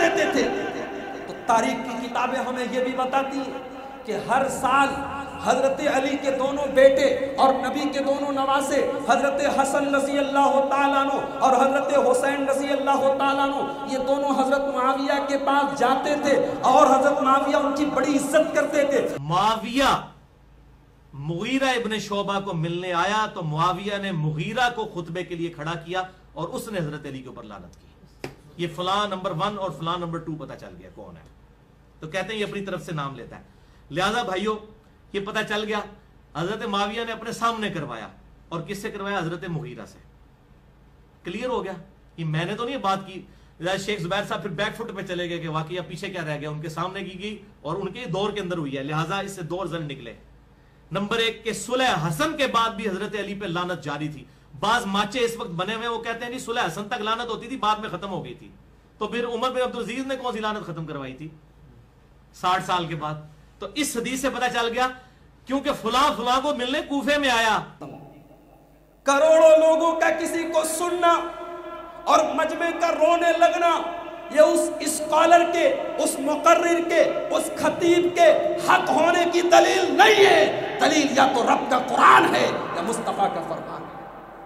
دیتے تھے۔ تو تاریخ کی کتابیں ہمیں یہ بھی بتاتی ہیں کہ ہر سال حضرت علی کے دونوں بیٹے اور نبی کے دونوں نواسے حضرت حسن رضی اللہ تعالیٰ عنہ اور حضرت حسین رضی اللہ تعالیٰ عنہ یہ دونوں حضرت معاویہ کے پاس جاتے تھے اور حضرت معاویہ ان کی بڑی عزت کرتے تھے۔ معاویہ مغیرہ ابن شعبہ کو ملنے آیا تو معاویہ نے مغیرہ کو خطبے کے لیے کھڑا کیا اور اس نے حضرت علی کے اوپر لعنت کی۔ یہ فلاں نمبر 1 اور فلاں نمبر 2 پتہ چل گیا کون ہے، تو کہتے ہیں یہ اپنی طرف سے نام لیتا ہے۔ لہذا بھائیو یہ پتہ چل گیا حضرت معاویہ نے اپنے سامنے کروایا، اور کس سے کروایا؟ حضرت مغیرہ سے۔ کلیئر ہو گیا؟ یہ میں نے تو نہیں بات کی، شیخ زبیر صاحب پھر بیک فٹ پہ چلے گئے کہ واقعہ پیچھے کیا رہ گیا، ان کے سامنے کی گئی اور ان کے دور کے اندر ہوئی ہے، لہٰذا اس سے 2 رزلٹ نکلے۔ نمبر 1 کہ صلح حسن کے بعد بھی حضرت علی پہ لعنت جاری تھی۔ بعض ماچے اس وقت بنے ہوئے وہ کہتے ہیں جی صلح حسن تک لعنت ہوتی تھی، بعد میں ختم ہو گئی تھی، تو پھر عمر بن عبدالعزیز نے کون سی لعنت ختم کروائی تھی 60 سال کے بعد؟ تو اس حدیث سے پتہ چل گیا کیونکہ فلاں کو ملنے کوفے میں آیا۔ کروڑوں لوگوں کا کسی کو سننا اور مجمع کا رونے لگنا یہ اس اسکالر کے، اس مقرر کے، اس خطیب کے حق ہونے کی دلیل نہیں ہے۔ دلیل یا تو رب کا قرآن ہے یا مصطفیٰ کا فرمان ہے۔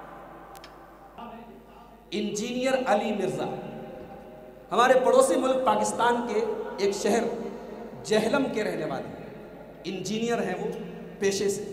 انجینئر علی مرزا ہمارے پڑوسی ملک پاکستان کے ایک شہر جہلم کے رہنے والے ہیں، انجینئر ہیں وہ پیشے سے۔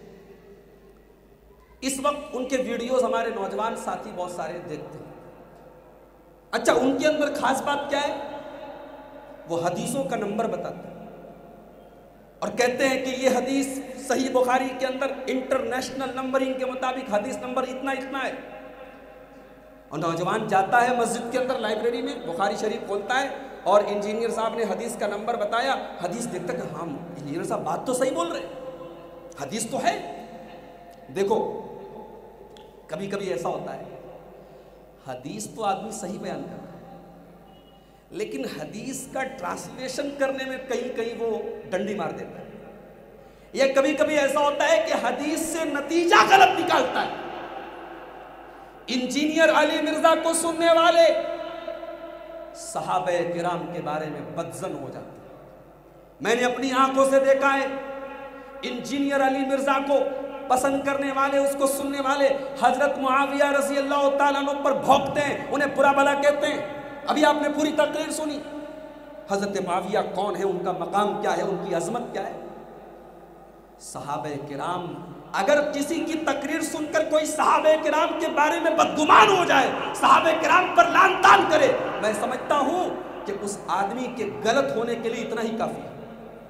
اس وقت ان کے ویڈیوز ہمارے نوجوان ساتھی بہت سارے دیکھتے ہیں۔ اچھا ان کے اندر خاص بات کیا ہے؟ وہ حدیثوں کا نمبر بتاتے ہیں اور کہتے ہیں کہ یہ حدیث صحیح بخاری کے اندر انٹرنیشنل نمبرنگ کے مطابق حدیث نمبر اتنا ہے، اور نوجوان جاتا ہے مسجد کے اندر لائبریری میں بخاری شریف کھولتا ہے اور انجینئر صاحب نے حدیث کا نمبر بتایا، حدیث دیکھتا کہ ہاں انجینئر صاحب بات تو صحیح بول رہے، حدیث تو ہے۔ دیکھو کبھی کبھی ایسا ہوتا ہے حدیث تو آدمی صحیح بیان کرتا ہے لیکن حدیث کا ٹرانسلیشن کرنے میں کہیں وہ ڈنڈی مار دیتا ہے، یا کبھی کبھی ایسا ہوتا ہے کہ حدیث سے نتیجہ غلط نکالتا ہے۔ انجینئر علی مرزا کو سننے والے صحابہ کرام کے بارے میں بدظن ہو جاتے ہیں۔ میں نے اپنی آنکھوں سے دیکھا ہے انجینئر علی مرزا کو پسند کرنے والے، اس کو سننے والے حضرت معاویہ رضی اللہ تعالیٰ عنہ پر بھونکتے ہیں، انہیں برا بھلا کہتے ہیں۔ ابھی آپ نے پوری تقریر سنی، حضرت معاویہ کون ہے، ان کا مقام کیا ہے، ان کی عظمت کیا ہے۔ صحابہ کرام، اگر کسی کی تقریر سن کر کوئی صحابہ کرام کے بارے میں بدگمان ہو جائے، صحابہ کرام پر لعن طعن کرے، میں سمجھتا ہوں کہ اس آدمی کے غلط ہونے کے لیے اتنا ہی کافی ہے۔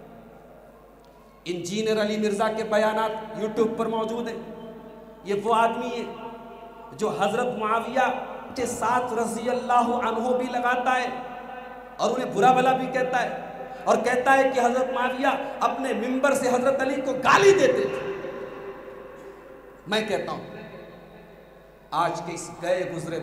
انجینئر علی مرزا کے بیانات یوٹیوب پر موجود ہیں۔ یہ وہ آدمی ہے جو حضرت معاویہ کے ساتھ رضی اللہ عنہ بھی لگاتا ہے اور انہیں برا بھلا بھی کہتا ہے، اور کہتا ہے کہ حضرت معاویہ اپنے منبر سے حضرت علی کو گالی دیتے تھے۔ میں کہتا ہوں آج کے اس گئے گزرے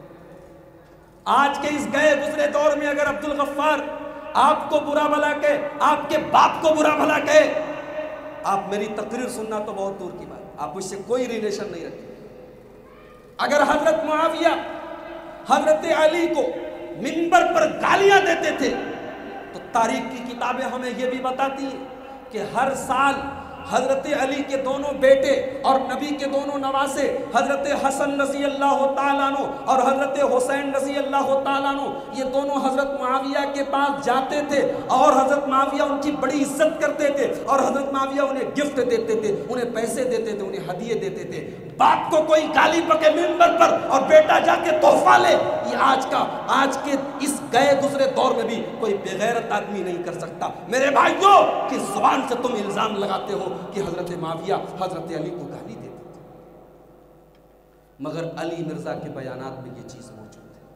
دور میں اگر عبدالغفار آپ کو برا بھلا کہے، آپ کے باپ کو برا بھلا کہے، آپ میری تقریر سننا تو بہت دور کی بات، آپ اس سے کوئی ریلیشن نہیں رکھتے۔ اگر حضرت معاویہ حضرت علی کو منبر پر گالیاں دیتے تھے تو تاریخ کی کتابیں ہمیں یہ بھی بتاتی ہیں کہ ہر سال حضرت علی کے دونوں بیٹے اور نبی کے دونوں نواسے حضرت حسن رضی اللہ تعالیٰ عنہ اور حضرت حسین رضی اللہ تعالیٰ عنہ یہ دونوں حضرت معاویہ کے پاس جاتے تھے اور حضرت معاویہ ان کی بڑی عزت کرتے تھے اور حضرت معاویہ انہیں گفٹ دیتے تھے، انہیں پیسے دیتے تھے، انہیں ہدیے دیتے تھے۔ باپ کو کوئی گالی پکے منبر پر اور بیٹا جا کے تحفہ لے، یہ آج کے اس گئے گزرے دور میں بھی کوئی بغیرت آدمی نہیں کر سکتا۔ میرے بھائیوں، کس زبان سے تم الزام لگاتے ہو کہ حضرت معاویہ حضرت علی کو گالی دیتے تھے؟ مگر علی مرزا کے بیانات میں یہ چیز موجود ہے۔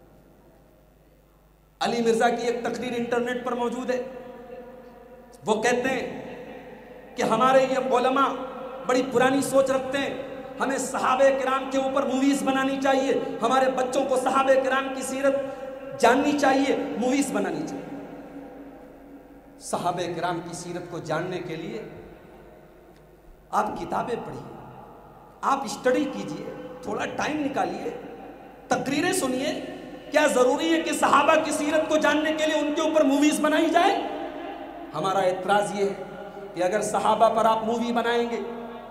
علی مرزا کی ایک تقریر انٹرنیٹ پر موجود ہے، وہ کہتے ہیں کہ ہمارے یہ علماء بڑی پرانی سوچ رکھتے ہیں، ہمیں صحابہ کرام کے اوپر موویز بنانی چاہیے، ہمارے بچوں کو صحابہ کرام کی سیرت جاننی چاہیے، موویز بنانی چاہیے۔ صحابہ کرام کی سیرت کو جاننے کے لیے آپ کتابیں پڑھیے، آپ اسٹڈی کیجئے، تھوڑا ٹائم نکالیے، تقریریں سنیے، کیا ضروری ہے کہ صحابہ کی سیرت کو جاننے کے لیے ان کے اوپر موویز بنائی جائے؟ ہمارا اعتراض یہ ہے کہ اگر صحابہ پر آپ مووی بنائیں گے،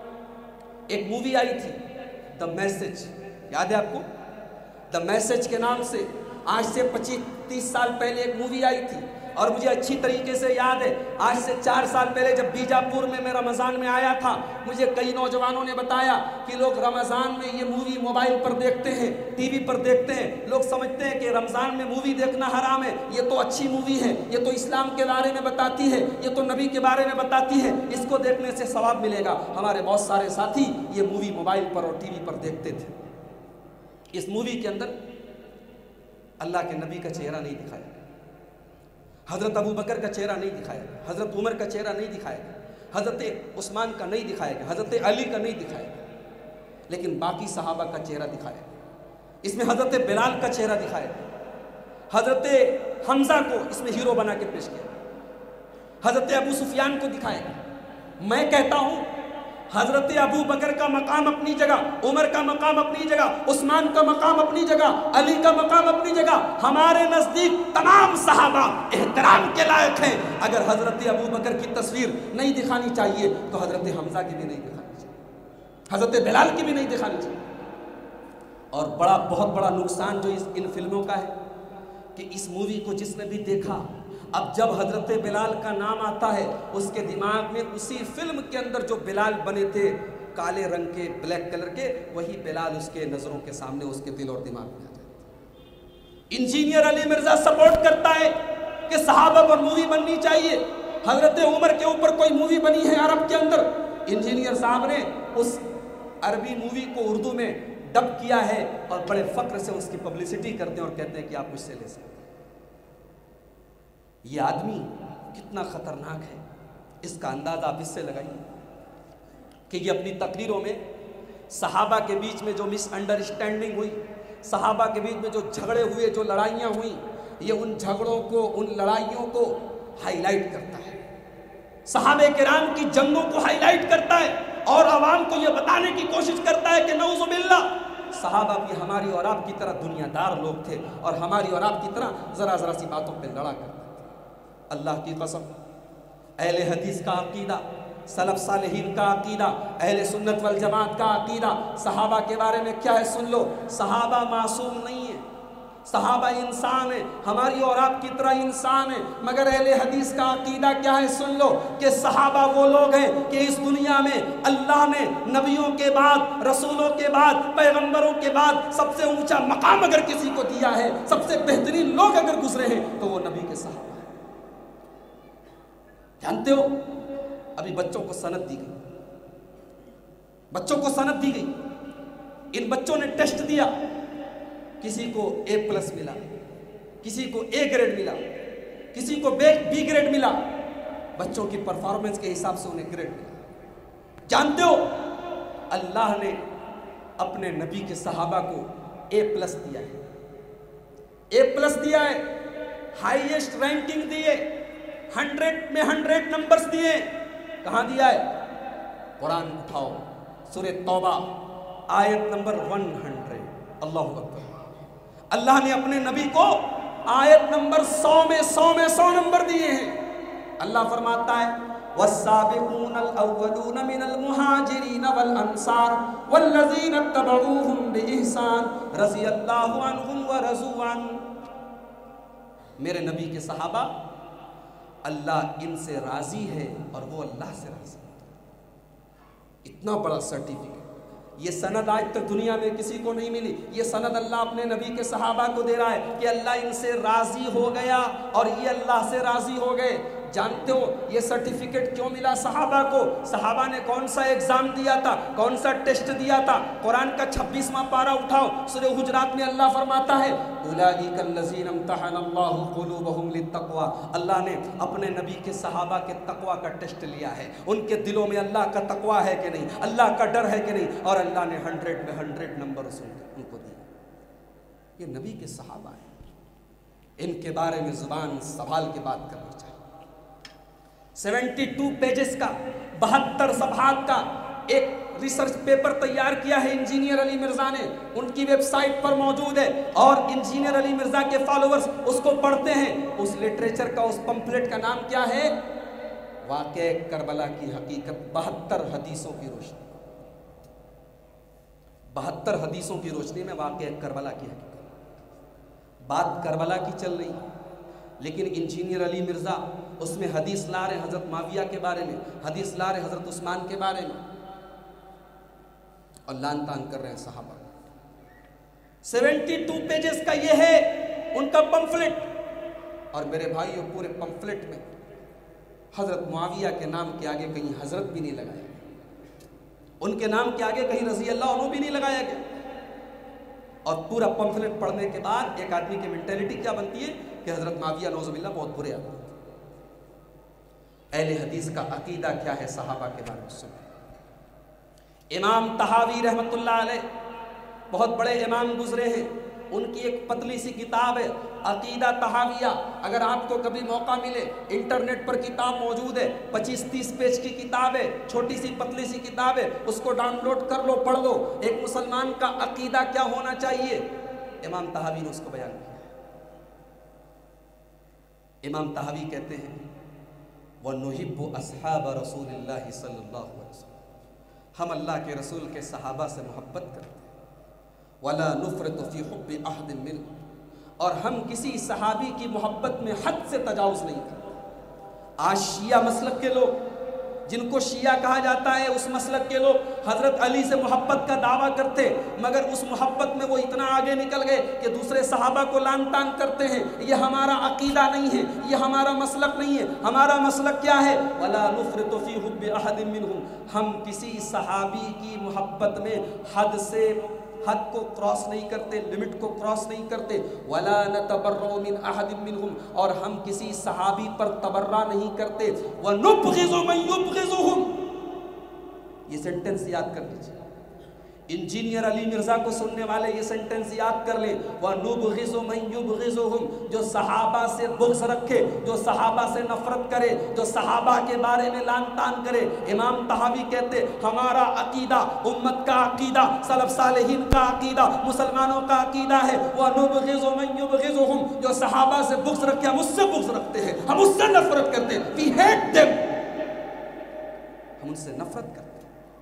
ایک مووی آئی تھی دا میسج، یاد ہے آپ کو؟ دا میسج کے نام سے آج سے 25-30 سال پہلے ایک مووی آئی تھی، اور مجھے اچھی طریقے سے یاد ہے آج سے 4 سال پہلے جب بیجاپور میں میں رمضان میں آیا تھا، مجھے کئی نوجوانوں نے بتایا کہ لوگ رمضان میں یہ مووی موبائل پر دیکھتے ہیں، ٹی وی پر دیکھتے ہیں، لوگ سمجھتے ہیں کہ رمضان میں مووی دیکھنا حرام ہے، یہ تو اچھی مووی ہے، یہ تو اسلام کے بارے میں بتاتی ہے، یہ تو نبی کے بارے میں بتاتی ہے، اس کو دیکھنے سے ثواب ملے گا۔ ہمارے بہت سارے ساتھی یہ مووی موبائل پر اور ٹی وی پر دیکھتے تھے۔ اس مووی کے اندر اللہ کے نبی کا چہرہ نہیں دکھایا گیا، حضرت ابو بکر کا چہرہ نہیں دکھایا گیا، حضرت عمر کا چہرہ نہیں دکھایا گیا، حضرت عثمان کا نہیں دکھایا گیا، حضرت علی کا نہیں دکھایا گیا، لیکن باقی صحابہ کا چہرہ دکھایا گیا۔ اس میں حضرت بلال کا چہرہ دکھایا گیا، حضرت حمزہ کو اس میں ہیرو بنا کے پیش کیا، حضرت ابو سفیان کو دکھایا گیا۔ میں کہتا ہوں حضرت ابو بکر کا مقام اپنی جگہ، عمر کا مقام اپنی جگہ، عثمان کا مقام اپنی جگہ، علی کا مقام اپنی جگہ، ہمارے نزدیک تمام صحابہ احترام کے لائق ہیں۔ اگر حضرت ابو بکر کی تصویر نہیں دکھانی چاہیے تو حضرت حمزہ کی بھی نہیں دکھانی چاہیے، حضرت بلال کی بھی نہیں دکھانی چاہیے۔ اور بہت بڑا نقصان جو ان فلموں کا ہے کہ اس مووی کو جس نے بھی دیکھا، اب جب حضرت بلال کا نام آتا ہے اس کے دماغ میں اسی فلم کے اندر جو بلال بنے تھے کالے رنگ کے، بلیک کلر کے، وہی بلال اس کے نظروں کے سامنے اس کے دل اور دماغ میں آ جاتا ہے۔ انجینئر علی مرزا سپورٹ کرتا ہے کہ صحابہ پر مووی بننی چاہیے۔ حضرت عمر کے اوپر کوئی مووی بنی ہے عرب کے اندر، انجینئر صاحب نے اس عربی مووی کو اردو میں ڈب کیا ہے اور بڑے فخر سے اس کی پبلسٹی کرتے ہیں اور کہتے ہیں کہ آپ مجھ سے لے سکتے ہیں۔ یہ آدمی کتنا خطرناک ہے، اس کا اندازہ آپ اس سے لگائیے کہ یہ اپنی تقریروں میں صحابہ کے بیچ میں جو مس انڈرسٹینڈنگ ہوئی، صحابہ کے بیچ میں جو جھگڑے ہوئے، جو لڑائیاں ہوئیں، یہ ان جھگڑوں کو، ان لڑائیوں کو ہائی لائٹ کرتا ہے، صحابہ کرام کی جنگوں کو ہائی لائٹ کرتا ہے اور عوام کو یہ بتانے کی کوشش کرتا ہے کہ نعوذ باللہ صحابہ بھی ہماری اور آپ کی طرح دنیا دار لوگ تھے اور ہماری اور آپ کی طرح ذرا سی باتوں پہ لڑا کرتے۔ اللہ کی قسم، اہل حدیث کا عقیدہ، سلف صالحین کا عقیدہ، اہل سنت والجماعت کا عقیدہ صحابہ کے بارے میں کیا ہے سن لو۔ صحابہ معصوم نہیں ہیں، صحابہ انسان ہیں، ہماری اور آپ کی طرح انسان ہیں، مگر اہل حدیث کا عقیدہ کیا ہے سن لو کہ صحابہ وہ لوگ ہیں کہ اس دنیا میں اللہ نے نبیوں کے بعد، رسولوں کے بعد، پیغمبروں کے بعد سب سے اونچا مقام اگر کسی کو دیا ہے، سب سے بہترین لوگ اگر گزرے ہیں تو وہ نبی کے صحابہ۔ جانتے ہو ابھی بچوں کو سند دی گئی، ان بچوں نے ٹیسٹ دیا، کسی کو A+ ملا، کسی کو A گریڈ ملا، کسی کو B گریڈ ملا، بچوں کی پرفارمنس کے حساب سے انہیں گریڈ ملا۔ جانتے ہو اللہ نے اپنے نبی کے صحابہ کو A+ دیا ہے، A+ دیا ہے، ہائیسٹ رینکنگ دیے، 100 میں 100 نمبرز دیے۔ کہاں دیا ہے؟ قرآن اٹھاؤ، سورہ توبہ آیت نمبر 100۔ اللہ اکبر۔ اللہ نے اپنے نبی کو آیت نمبر 100 میں 100 نمبر دیے ہیں۔ اللہ فرماتا ہے والسابقون الاولون من المہاجرین والانصار والذین اتبعوہم بإحسان رضی اللہ عنہم ورضوا عنہ۔ میرے نبی کے صحابہ، اللہ ان سے راضی ہے اور وہ اللہ سے راضی ہے۔ اتنا بڑا سرٹیفکیٹ، یہ سند آج تک دنیا میں کسی کو نہیں ملی۔ یہ سند اللہ اپنے نبی کے صحابہ کو دے رہا ہے کہ اللہ ان سے راضی ہو گیا اور یہ اللہ سے راضی ہو گئے۔ جانتے ہو یہ سرٹیفکیٹ کیوں ملا صحابہ کو؟ صحابہ نے کون سا ایگزام دیا تھا، کون سا ٹیسٹ دیا تھا؟ قرآن کا 26واں پارہ اٹھاؤ، سورہ حجرات میں اللہ فرماتا ہے اولئک الذین امتحن اللہ قلوبہم للتقوی۔ اللہ نے اپنے نبی کے صحابہ کے تقوی کا ٹیسٹ لیا ہے، ان کے دلوں میں اللہ کا تقوی ہے کہ نہیں، اللہ کا ڈر ہے کہ نہیں، اور اللہ نے 100 میں 100 نمبر ان کو دیے۔ یہ نبی کے صحابہ ہیں، ان کے بارے میں زبان سنبھال کے بات کرنی چاہیے۔ 72 پیجز کا 72 صفحات کا ایک ریسرچ پیپر تیار کیا ہے انجینئر علی مرزا نے، ان کی ویب سائٹ پر موجود ہے، اور انجینئر علی مرزا کے فالوورز اس کو پڑھتے ہیں۔ اس لٹریچر کا، اس پمفلٹ کا نام کیا ہے؟ واقعہ کربلا کی حقیقت، 72 حدیثوں کی روشنی، 72 حدیثوں کی روشنی میں واقعہ کربلا کی حقیقت۔ بات کربلا کی چل رہی ہے، لیکن انجینئر علی مرزا اس میں حدیث لا رہے حضرت معاویہ کے بارے میں، حدیث لا رہے حضرت عثمان کے بارے میں، اور لان تان کر رہے ہیں صحابہ۔ 72 پیجز کا یہ ہے ان کا پمفلٹ، اور میرے بھائیوں پورے پمفلٹ میں حضرت معاویہ کے نام کے آگے کہیں حضرت بھی نہیں لگایا گیا، ان کے نام کے آگے کہیں رضی اللہ عنہ بھی نہیں لگایا گیا۔ اور پورا پمفلٹ پڑھنے کے بعد ایک آدمی کی مینٹیلٹی کیا بنتی ہے کہ حضرت معاویہ نعوذ باللہ بہت برے آدمی۔ اہل حدیث کا عقیدہ کیا ہے صحابہ کے بارے میں سنیں۔ امام طحاوی رحمۃ اللہ علیہ بہت بڑے امام گزرے ہیں، ان کی ایک پتلی سی کتاب ہے عقیدہ طحاویہ، اگر آپ کو کبھی موقع ملے انٹرنیٹ پر کتاب موجود ہے، 25-30 پیج کی کتاب ہے، چھوٹی سی پتلی سی کتاب ہے، اس کو ڈاؤن لوڈ کر لو، پڑھ لو، ایک مسلمان کا عقیدہ کیا ہونا چاہیے، امام طحاوی نے اس کو بیان کیا۔ امام طحاوی کہتے ہیں وَنُحِبُّ أَصْحَابَ رَسُولِ اللَّهِ صلی اللہ علیہ وسلم، ہم اللہ کے رسول کے صحابہ سے محبت کرتے ہیں، وَلَا نُفْرِطُ فِي حُبِّ أَحَدٍ مِّنْهُمْ، اور ہم کسی صحابی کی محبت میں حد سے تجاوز نہیں کرتے۔ آج شیعہ مسلک کے لوگ، جن کو شیعہ کہا جاتا ہے، اس مسلک کے لوگ حضرت علی سے محبت کا دعویٰ کرتے، مگر اس محبت میں وہ اتنا آگے نکل گئے کہ دوسرے صحابہ کو لان تان کرتے ہیں۔ یہ ہمارا عقیدہ نہیں ہے، یہ ہمارا مسلک نہیں ہے۔ ہمارا مسلک کیا ہے؟ وَلَا نُفْرِطُ فِي حُبِّ أَحَدٍ مِّنْهُمْ، ہم کسی صحابی کی محبت میں حد کو کراس نہیں کرتے، لمٹ کو کراس نہیں کرتے۔ وَلَا نَتَبَرَّأُ مِنْ أَحَدٍ مِّنْهُمْ، اور ہم کسی صحابی پر تبرہ نہیں کرتے۔ وَنُبْغِضُ مَن يُبْغِضُهُمْ، یہ سنٹنس یاد کر لیجیے، انجینئر علی مرزا کو سننے والے یہ سنٹنس یاد کر لیں، وَنُبْغِضُ مَن يُبْغِضُهُمْ، جو صحابہ سے بغض رکھے، جو صحابہ سے نفرت کرے، جو صحابہ کے بارے میں لان تان کرے۔ امام طحاوی کہتے ہمارا عقیدہ، امت کا عقیدہ، سلف صالحین کا عقیدہ، مسلمانوں کا عقیدہ ہے وَنُبْغِضُ مَن يُبْغِضُهُمْ، جو صحابہ سے بغض رکھے، ہم اس سے بغض رکھتے ہیں، ہم اس سے نفرت کرتے ہیں، we hate them، ہم ان سے نفرت کرتے ہیں۔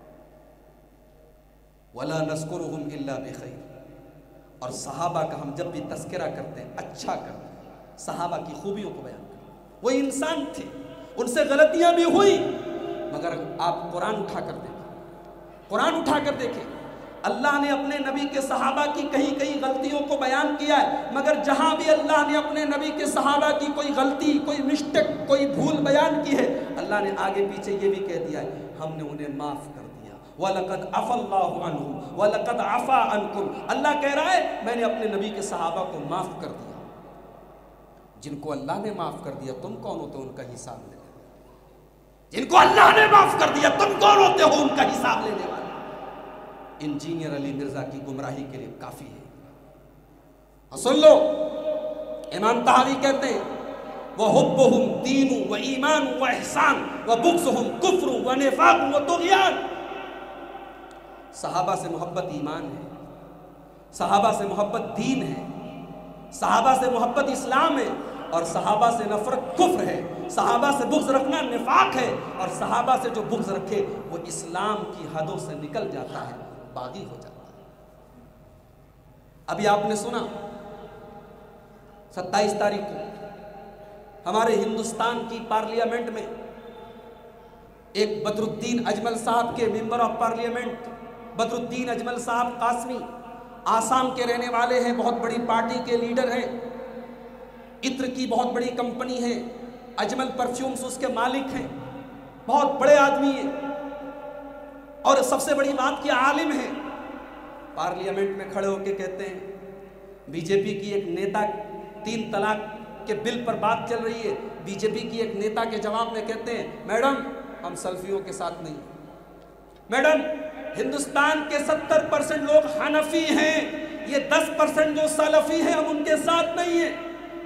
وَلَا نَذْكُرُهُمْ إِلَّا بِخَيْرٍ، اور صحابہ کا ہم جب بھی تذکرہ کرتے ہیں اچھا کرتے ہیں، صحابہ کی خوبیوں کو بیان کرتے ہیں۔ وہ انسان تھے، ان سے غلطیاں بھی ہوئی، مگر آپ قرآن اٹھا کر دیکھیں، قرآن اٹھا کر دیکھیں، اللہ نے اپنے نبی کے صحابہ کی کئی غلطیوں کو بیان کیا ہے، مگر جہاں بھی اللہ نے اپنے نبی کے صحابہ کی کوئی غلطی، کوئی مسٹیک، کوئی بھول بیان کی ہے، اللہ نے آگے پیچھے یہ بھی کہہ دیا ہے ہم نے انہیں معاف کر دیا۔ وَلَقَدْ عَفَا اللَّهُ عَنْهُمْ وَلَقَدْ عَفَا عَنْكُمْ، اللہ کہہ رہا ہے میں نے اپنے نبی کے صحابہ کو معاف کر دیا۔ جن کو اللہ نے معاف کر دیا تم کون ہوتے ان کا حساب لینے والے؟ جن کو اللہ نے معاف کر دیا تم کون ہوتے ہو ان کا حساب لینے والے؟ انجینئر علی مرزا کی گمراہی کے لیے کافی ہے۔ سن لو، امام طحاوی کہتے ہیں وَحُبُّهُمْ دِينٌ وَإِيمَانٌ وَإِحْسَانٌ وَبُغْضُهُمْ كُفْرٌ وَنِفَاقٌ وَطُغْيَانٌ، صحابہ سے محبت ایمان ہے، صحابہ سے محبت دین ہے، صحابہ سے محبت اسلام ہے، اور صحابہ سے نفرت کفر ہے، صحابہ سے بغض رکھنا نفاق ہے، اور صحابہ سے جو بغض رکھے وہ اسلام کی حدوں سے نکل جاتا ہے، باغی ہو جاتا ہے۔ ابھی آپ نے سنا 27 تاریخ کو ہمارے ہندوستان کی پارلیمنٹ میں ایک بدر الدین اجمل صاحب کے ممبر آف پارلیمنٹ، بدر الدین اجمل صاحب قاسمی، آسام کے رہنے والے ہیں، بہت بڑی پارٹی کے لیڈر ہیں، عطر کی بہت بڑی کمپنی ہے، اجمل پرفیومز اس کے مالک ہیں، بہت بڑے آدمی ہیں، اور سب سے بڑی بات کہ عالم ہیں۔ پارلیمنٹ میں کھڑے ہو کے کہتے ہیں، بی جے پی کی ایک نیتا 3 طلاق کے بل پر بات چل رہی ہے، بی جے پی کی ایک نیتا کے جواب میں کہتے ہیں میڈم ہم سلفیوں کے ساتھ نہیں، میڈم ہندوستان کے 70% لوگ حنفی ہیں، یہ 10% جو سلفی ہیں ہم ان کے ساتھ نہیں ہیں۔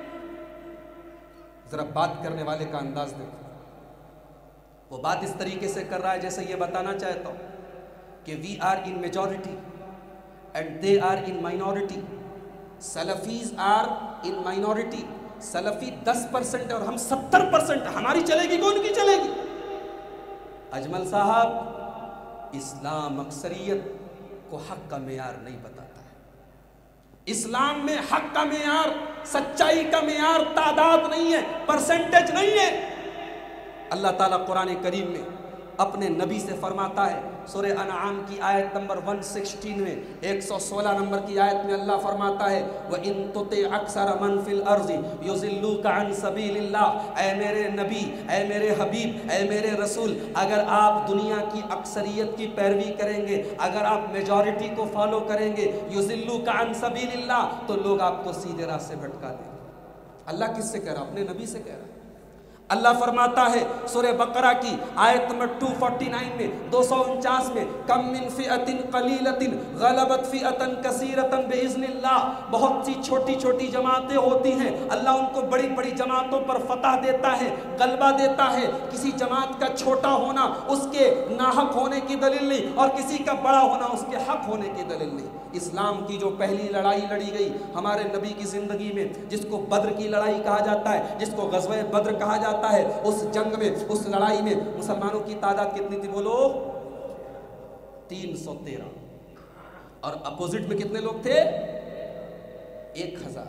ذرا بات کرنے والے کا انداز دیکھو، وہ بات اس طریقے سے کر رہا ہے جیسے یہ بتانا چاہتا ہوں کہ we are in majority and they are in minority. Salafis are in minority. سلفی 10% ہے اور ہم 70%. ہماری چلے گی کون کی چلے گی؟ اجمل صاحب، اسلام اکثریت کو حق کا معیار نہیں بتاتا ہے. اسلام میں حق کا معیار، سچائی کا معیار تعداد نہیں ہے، پرسنٹیج نہیں ہے. اللہ تعالیٰ قرآن کریم میں اپنے نبی سے فرماتا ہے، سورہ انعام کی آیت نمبر 116 میں 116 نمبر کی آیت میں اللہ فرماتا ہے وَإِن تُطِعْ أَكْثَرَ مَنْ فِي الْأَرْضِ يُضِلُّوكَ عَنْ سَبِيلِ اللَّهِ. اے میرے نبی، اے میرے حبیب، اے میرے رسول، اگر آپ دنیا کی اکثریت کی پیروی کریں گے، اگر آپ میجورٹی کو فالو کریں گے، يُضِلُّوكَ عَنْ سَبِيلِ اللَّهِ، تو لوگ آپ کو سیدھے راہ سے بھٹکا دیں گے. اللہ کس سے کہہ رہا؟ اپنے نبی سے کہہ رہا ہے. اللہ فرماتا ہے سورہ بقرہ کی آیت نمبر 249 میں 249 میں کم من فئۃ قلیلۃ غلبت فئۃ کثیرۃ باذن اللہ. بہت سی چھوٹی چھوٹی جماعتیں ہوتی ہیں، اللہ ان کو بڑی بڑی جماعتوں پر فتح دیتا ہے، غلبہ دیتا ہے. کسی جماعت کا چھوٹا ہونا اس کے ناحق ہونے کی دلیل نہیں، اور کسی کا بڑا ہونا اس کے حق ہونے کی دلیل نہیں. اسلام کی جو پہلی لڑائی لڑی گئی ہمارے نبی کی زندگی میں، جس کو بدر کی لڑائی کہا جاتا ہے، جس کو غزوہ بدر کہا جاتا ہے، اس جنگ میں، اس لڑائی میں مسلمانوں کی تعداد کتنی تھی بولو؟ 313. اور اپوزٹ میں کتنے لوگ تھے؟ 1000.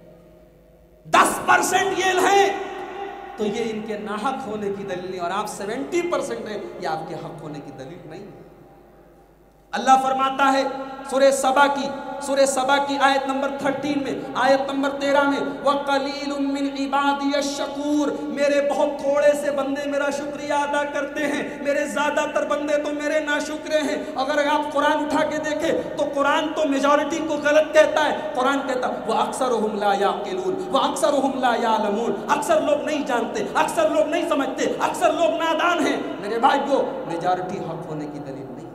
10% یہ ہیں تو یہ ان کے ناحق ہونے کی دلیل نہیں، اور آپ 70% ہیں، یہ آپ کے حق ہونے کی دلیل نہیں. اللہ فرماتا ہے سورہ سبا کی آیت نمبر 13 میں، آیت نمبر 13 میں وَقَلِيلٌ مِّنْ عِبَادِيَ الشَّكُورُ. میرے بہت تھوڑے سے بندے میرا شکریہ ادا کرتے ہیں، میرے زیادہ تر بندے تو میرے ناشکرے ہیں. اگر آپ قرآن اٹھا کے دیکھیں تو قرآن تو میجورٹی کو غلط کہتا ہے. قرآن کہتا وَأَكْثَرُهُمْ لَا يَعْقِلُونَ وَأَكْثَرُهُمْ لَا يَعْلَمُونَ. اکثر لوگ نہیں جانتے، اکثر لوگ نہیں سمجھتے، اکثر لوگ نادان ہیں. میرے بھائیو، میجورٹی حق ہونے کی دلیل نہیں.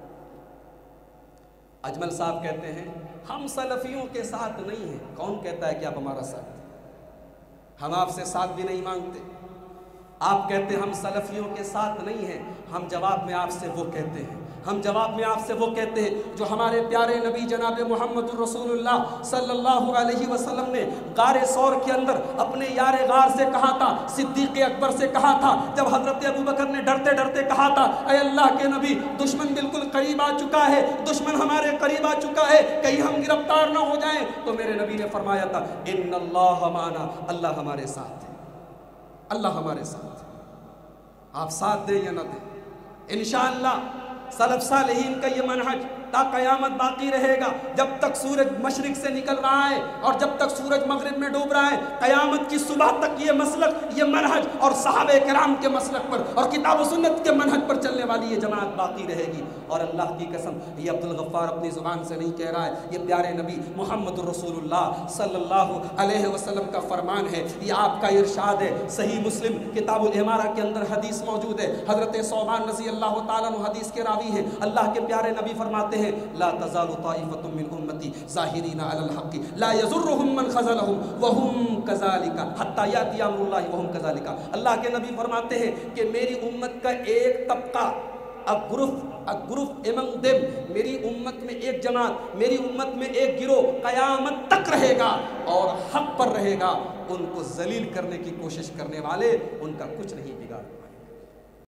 اجمل صاحب کہتے ہیں ہم سلفیوں کے ساتھ نہیں ہیں. کون کہتا ہے کہ آپ ہمارا ساتھ؟ ہم آپ سے ساتھ بھی نہیں مانگتے. آپ کہتے ہیں ہم سلفیوں کے ساتھ نہیں ہیں. ہم جواب میں آپ سے وہ کہتے ہیں، ہم جواب میں آپ سے وہ کہتے ہیں جو ہمارے پیارے نبی جناب محمد الرسول اللہ صلی اللہ علیہ وسلم نے غار ثور کے اندر اپنے یار غار سے کہا تھا، صدیق اکبر سے کہا تھا، جب حضرت ابوبکر نے ڈرتے ڈرتے کہا تھا اے اللہ کے نبی، دشمن بالکل قریب آ چکا ہے، دشمن ہمارے قریب آ چکا ہے، کہیں ہم گرفتار نہ ہو جائیں. تو میرے نبی نے فرمایا تھا ان اللہ معنا، اللہ ہمارے ساتھ ہے، اللہ ہمارے ساتھ ہے. آپ ساتھ دیں یا نہ دیں، انشاءاللہ سلف صالحین کا یہ منہج تا قیامت باقی رہے گا. جب تک سورج مشرق سے نکل رہا ہے اور جب تک سورج مغرب میں ڈوب رہا ہے، قیامت کی صبح تک یہ مسلک، یہ منہج اور صحابہ کرام کے مسلک پر اور کتاب و سنت کے منہج پر چلنے والی یہ جماعت باقی رہے گی. اور اللہ کی قسم، یہ عبد الغفار اپنی زبان سے نہیں کہہ رہا ہے، یہ پیارے نبی محمد الرسول اللہ صلی اللہ علیہ وسلم کا فرمان ہے، یہ آپ کا ارشاد ہے. صحیح مسلم کتاب الامارہ کے اندر حدیث موجود ہے، حضرت ثوبان رضی اللہ تعالیٰ عنہ حدیث کے راوی ہیں. اللہ کے پیارے نبی فرماتے ہیں لا تزال طائفة من امتی ظاہرین علی الحق لا یضرهم من خذلهم وهم كذلك حتى یأتی امر اللہ وهم كذلك. اللہ کے نبی فرماتے ہیں کہ میری امت کا ایک طبقہ، a group among them، میری امت میں ایک جماعت، میری امت میں ایک گروہ قیامت تک رہے گا اور حق پر رہے گا. ان کو ذلیل کرنے کی کوشش کرنے والے ان کا کچھ نہیں بگاڑ.